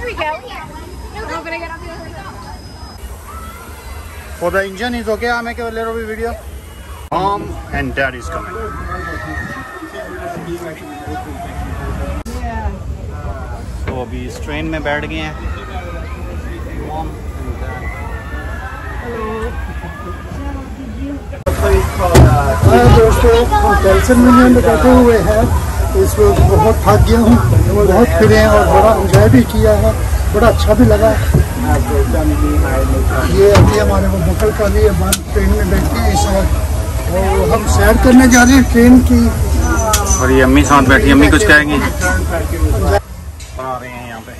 we go. No, but I got For the engine is okay. I'll make a little bit video. Mom and dad is coming. तो अभी इस train में बैठ गए हैं Mom and dad. दोस्तों कैल्सन में बैठे हुए हैं इस वक्त बहुत थक गया हूँ बहुत फिरे हैं और बड़ा एंजॉय भी किया है बड़ा अच्छा भी लगा ये अभी हमारे को बुकल का लिए बंद ट्रेन में बैठे हैं इस वक्त और हम सैर करने जा रहे हैं ट्रेन की और ये अम्मी साथ बैठी अम्मी कुछ कहेंगी आ रहे हैं यहाँ पे